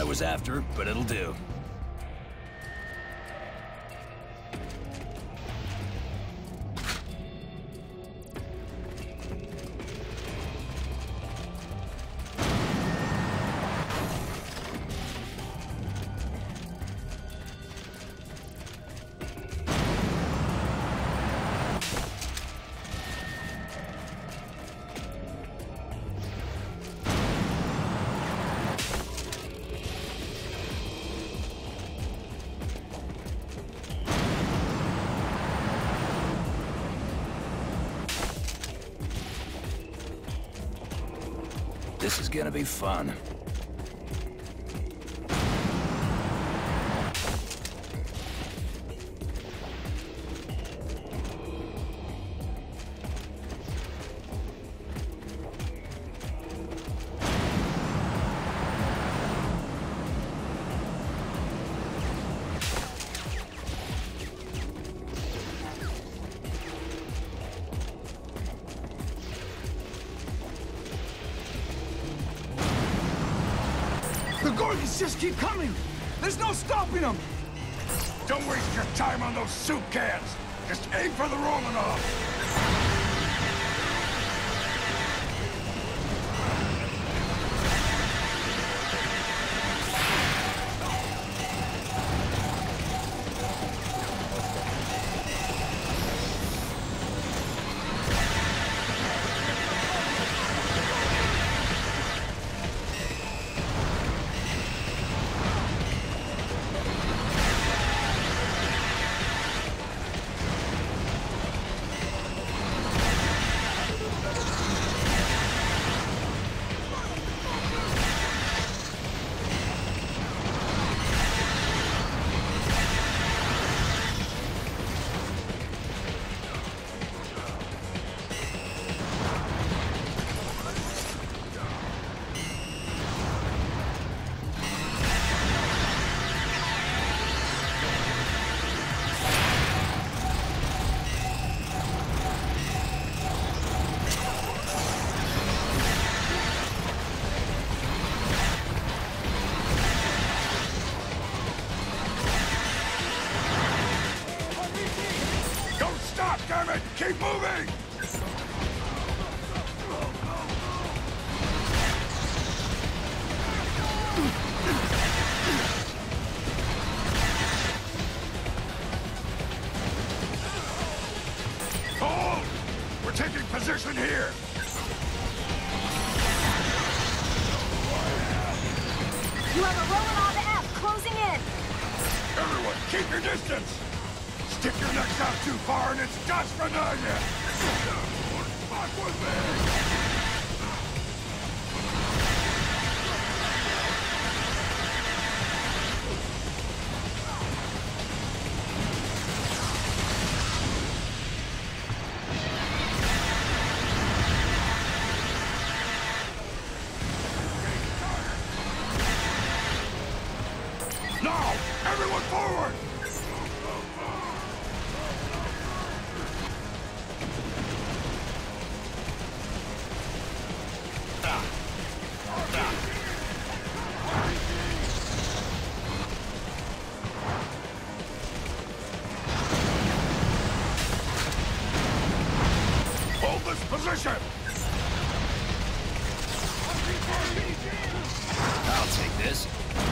was after, but it'll do. This is gonna be fun. The Gorgons just keep coming! There's no stopping them! Don't waste your time on those soup cans! Just aim for the Romanov! Damn it! Keep moving! Hold! We're taking position here! You have a Romanov F closing in! Everyone, keep your distance! Stick your necks out too far and it's dust for you! Fuck with me! Now! Everyone forward! Hold this position! I'll take this.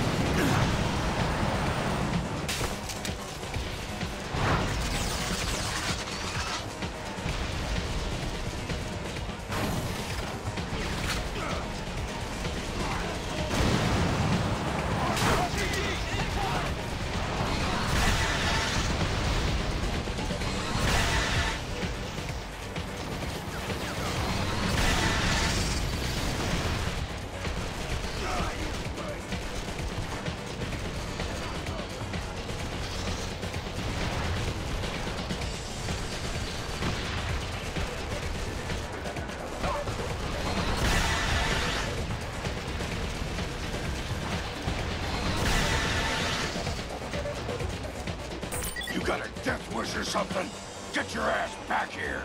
You got a death wish or something? Get your ass back here!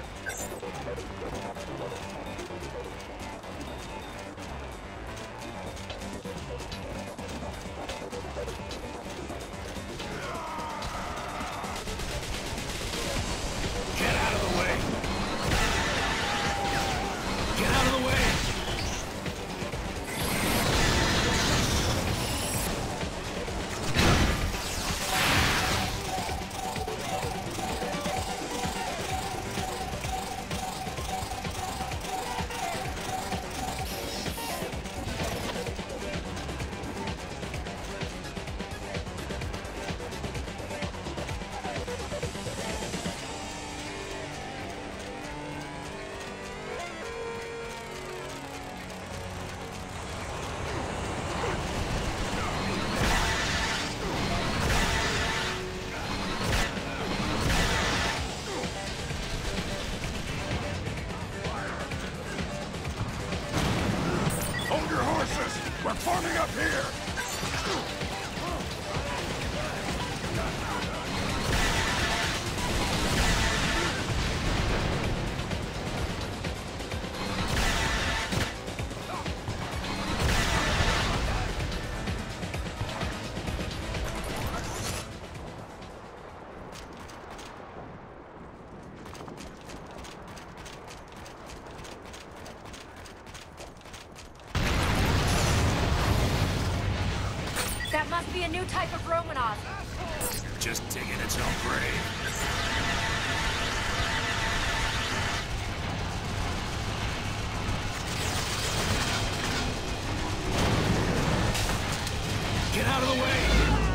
be a new type of Romanov. Just digging its own grave. Get out of the way!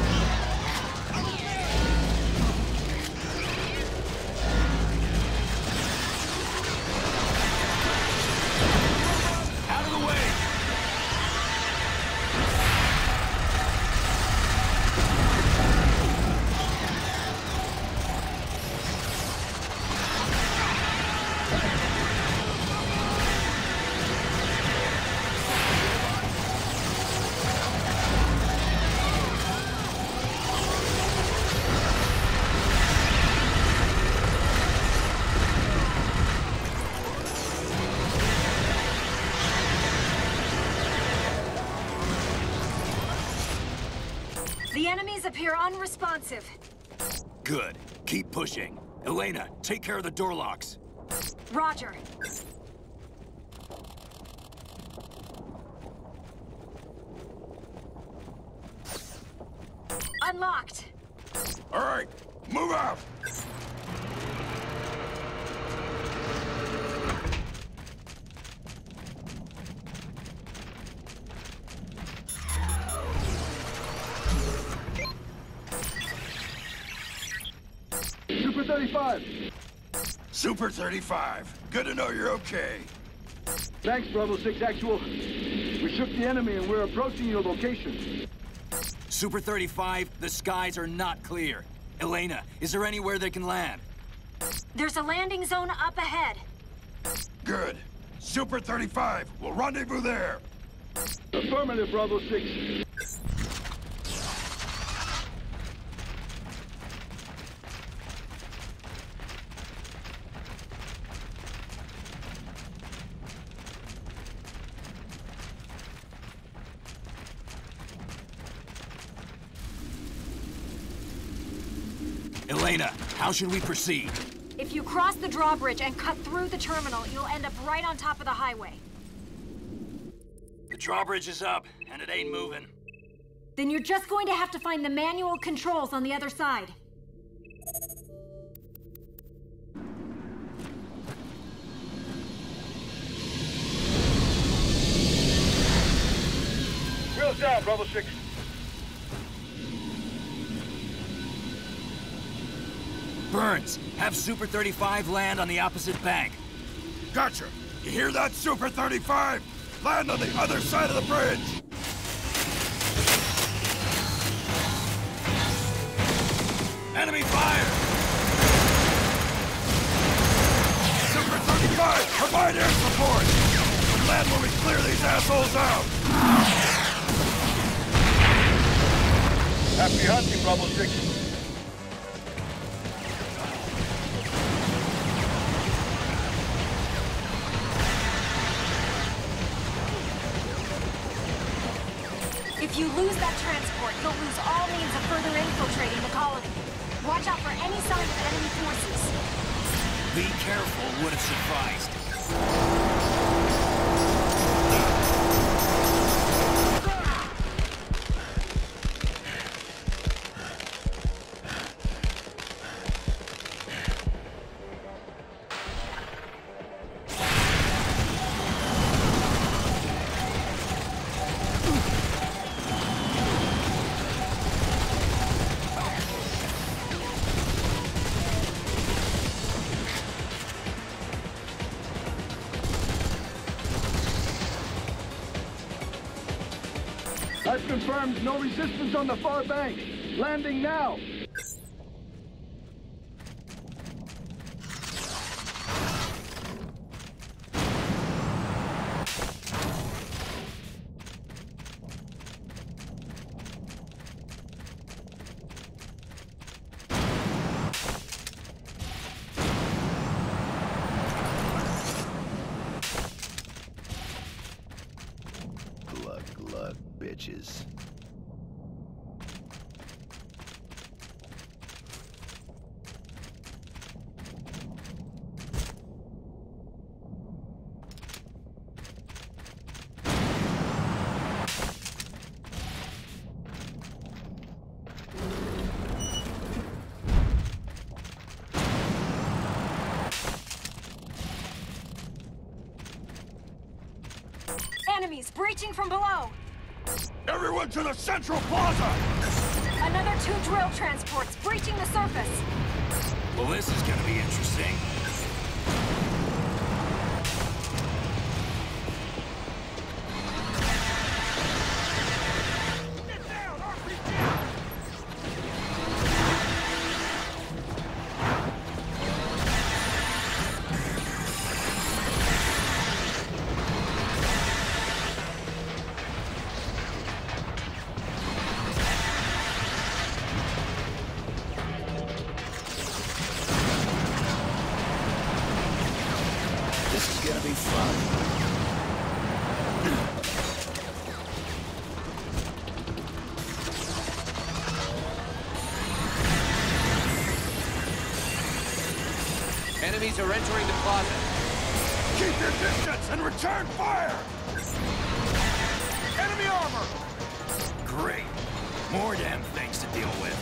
Out of the way! The enemies appear unresponsive. Good. Keep pushing. Elena, take care of the door locks. Roger. Unlocked. All right, move out! Super 35. Super 35. Good to know you're okay. Thanks, Bravo 6 Actual. We shook the enemy and we're approaching your location. Super 35, the skies are not clear. Elena, is there anywhere they can land? There's a landing zone up ahead. Good. Super 35, we'll rendezvous there. Affirmative, Bravo 6. Elena, how should we proceed? If you cross the drawbridge and cut through the terminal, you'll end up right on top of the highway. The drawbridge is up, and it ain't moving. Then you're just going to have to find the manual controls on the other side. Wheels down, Bravo 6. Burns, have Super 35 land on the opposite bank. Gotcha. You hear that, Super 35? Land on the other side of the bridge. Enemy fire! Super 35, provide air support. Land when we clear these assholes out. Happy hunting, Bravo 6. If you lose that transport, you'll lose all means of further infiltrating the colony. Watch out for any sign of enemy forces. Be careful would have sufficed. I've confirmed no resistance on the far bank. Landing now. Glug, bitches. enemies breaching from below. Everyone to the central plaza! Another 2 drill transports breaching the surface. Well, this is gonna be interesting. Get down, RPG! This is gonna be fun. Enemies are entering the plaza. Keep your distance and return fire! Enemy armor! Great. More damn things to deal with.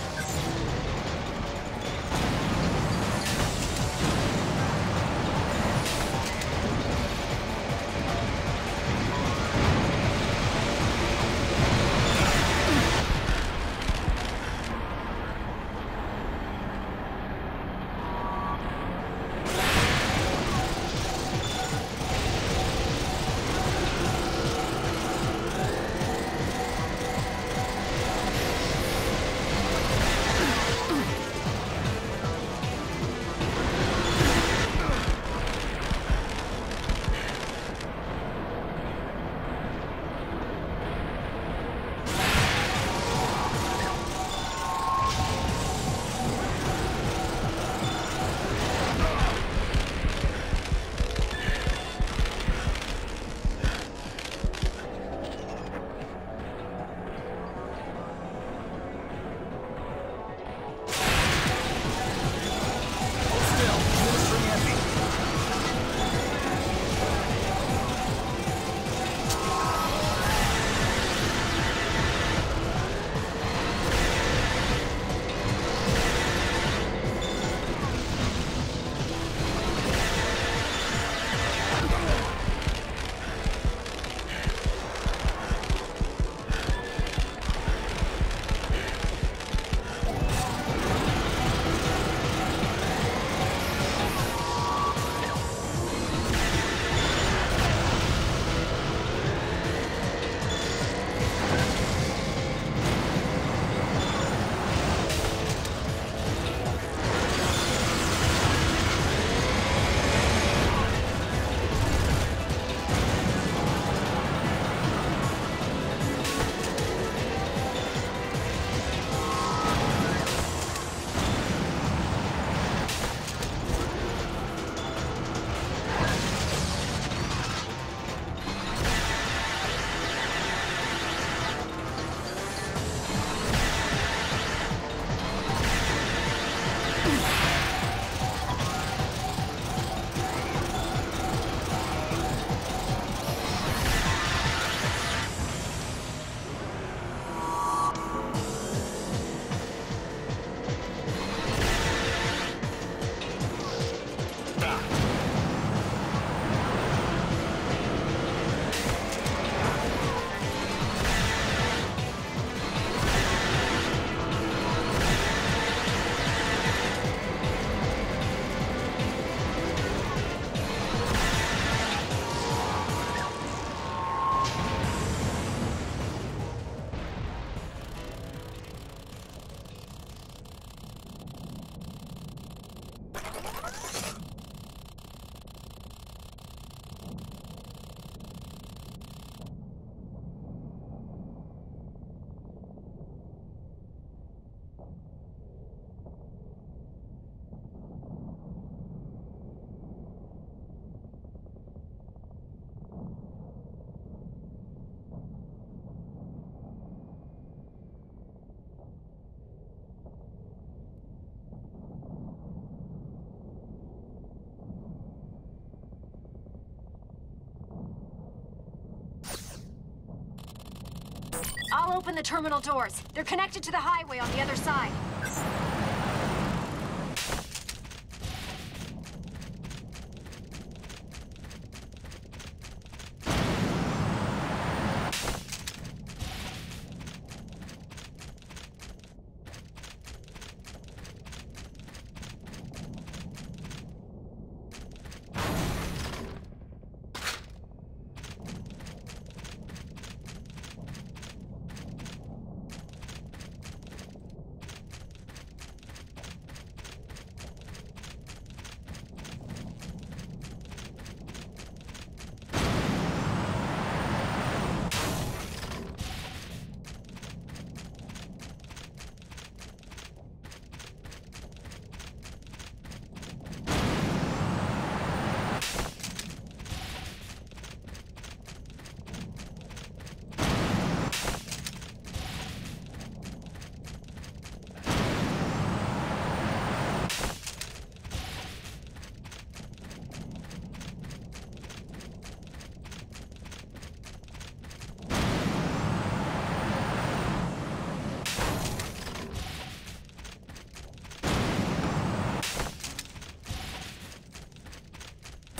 I'll open the terminal doors. They're connected to the highway on the other side.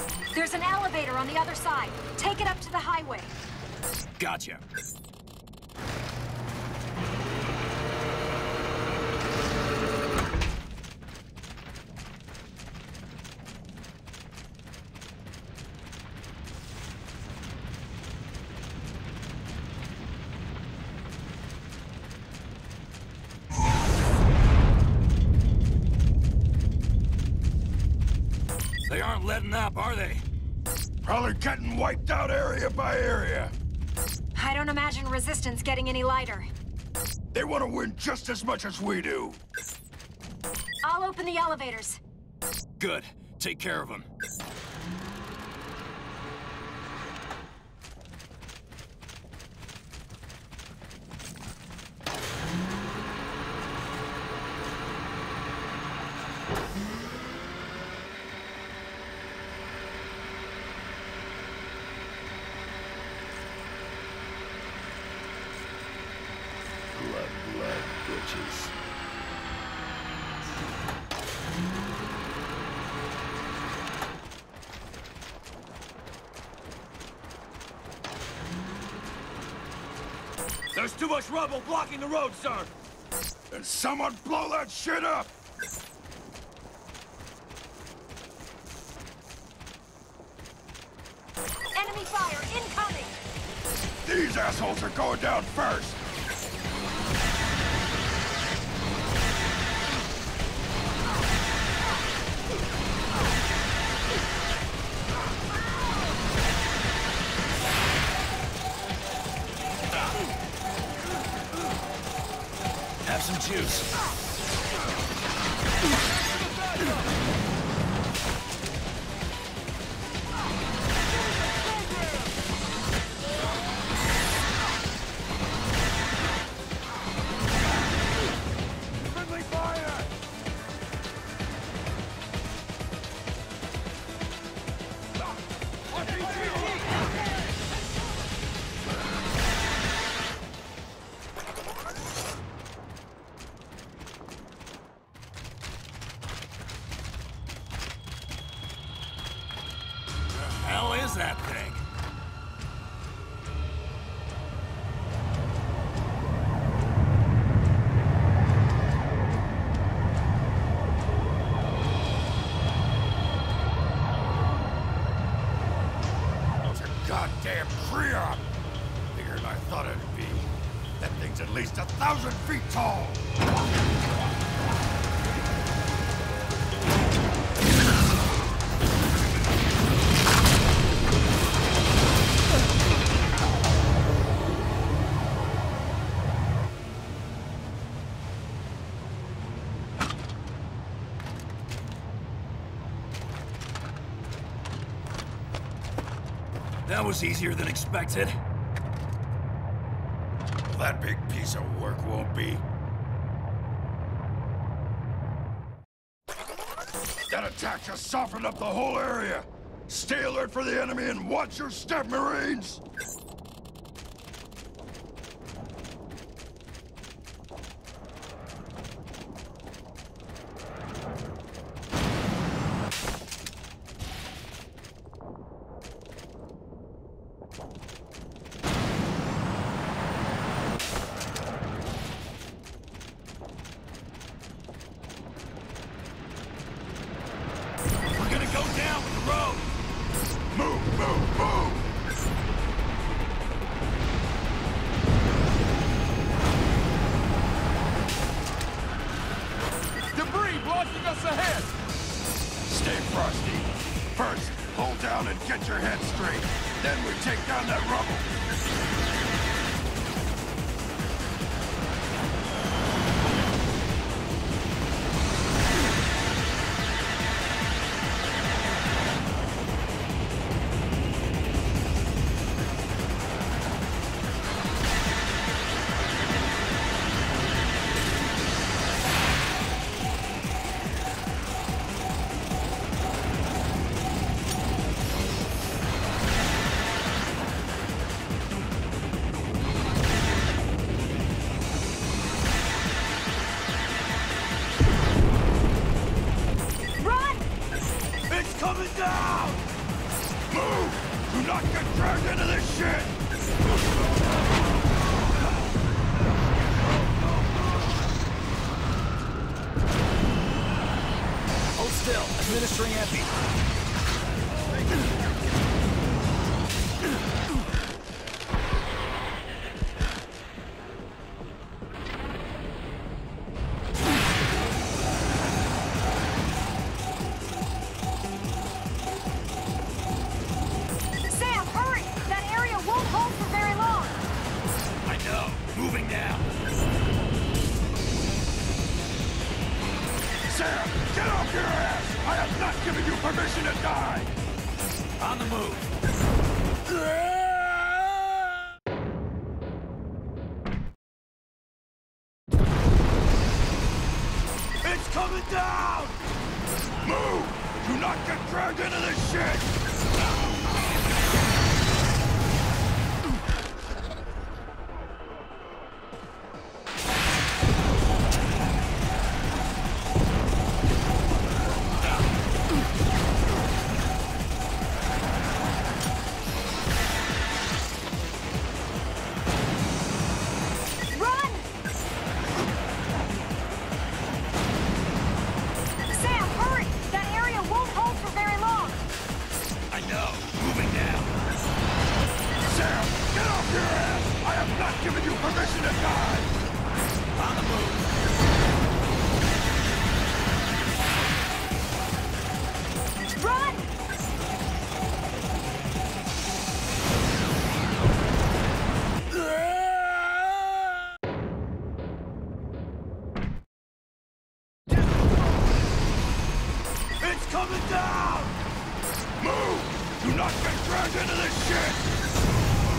There's an elevator on the other side. Take it up to the highway. Gotcha. They aren't letting up, are they? Probably getting wiped out area by area. I don't imagine Resistance getting any lighter. They want to win just as much as we do. I'll open the elevators. Good. Take care of them. Blood, bitches. There's too much rubble blocking the road, sir! Then someone blow that shit up! Enemy fire incoming! These assholes are going down first! Have some juice. Friendly fire! Hell is that thing? It's a goddamn Creon! Bigger than I thought it'd be. That thing's at least 1,000 feet tall! That was easier than expected. Well, that big piece of work won't be. That attack just softened up the whole area! Stay alert for the enemy and watch your step, Marines! We're gonna go down with the road! Move, move, move! Debris blocking us ahead! Stay frosty. First, hold down and get your head straight. Then we take down that rubble. Do not get dragged into this shit! Hold still. Administering epi. Sam, hurry! That area won't hold for very long! I know. Moving now. Sam, get off your ass! I have not given you permission to die! On the move. It's coming down! Move! Do not get dragged into this shit! Run! Sam, hurry! That area won't hold for very long! I know. Moving now. Sam, get off your ass! I have not given you permission to die! On the move. Run! It's coming down! Move! Do not get dragged into this shit!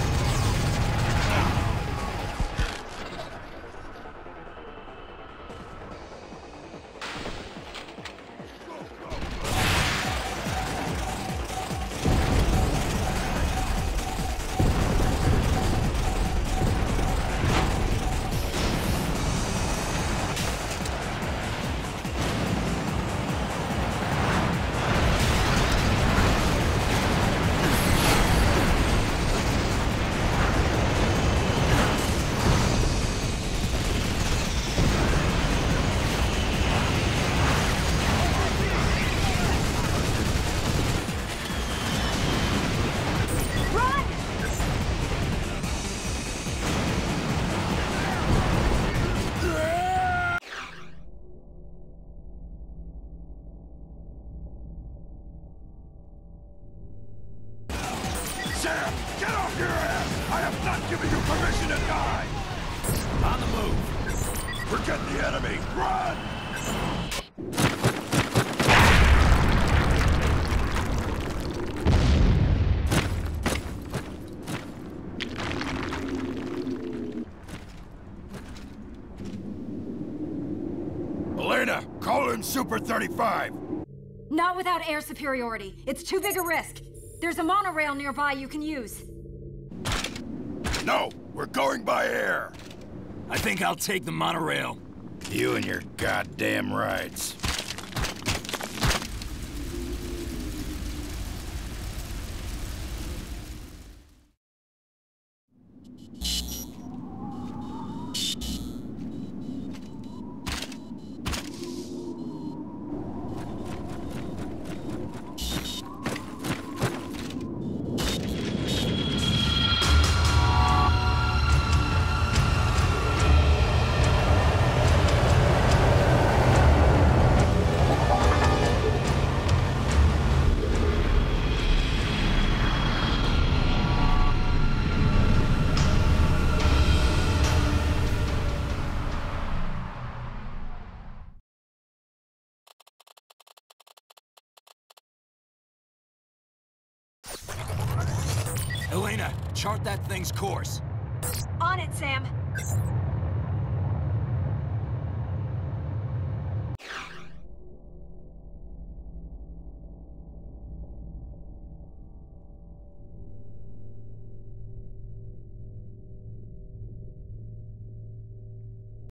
Run! Sam, get off your ass! I have not given you permission to die! On the move. Forget the enemy! Run! Elena, call in Super 35! Not without air superiority. It's too big a risk. There's a monorail nearby you can use. No, we're going by air! I think I'll take the monorail. You and your goddamn rights. Elena, chart that thing's course. On it, Sam.